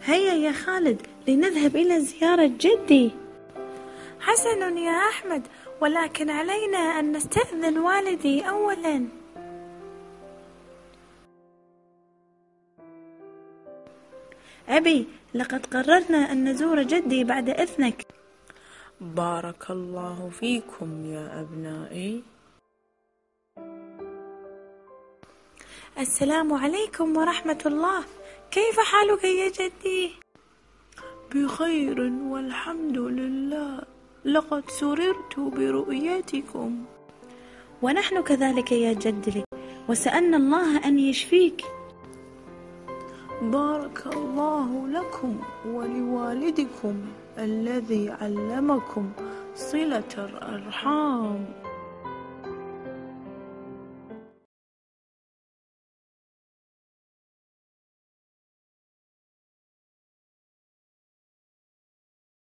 هيا يا خالد لنذهب إلى زيارة جدي. حسن يا أحمد، ولكن علينا أن نستأذن والدي أولا. أبي، لقد قررنا أن نزور جدي بعد إذنك. بارك الله فيكم يا أبنائي. السلام عليكم ورحمة الله، كيف حالك يا جدي؟ بخير والحمد لله، لقد سررت برؤيتكم. ونحن كذلك يا جدي، وسألنا الله أن يشفيك. بارك الله لكم ولوالدكم الذي علمكم صلة الأرحام.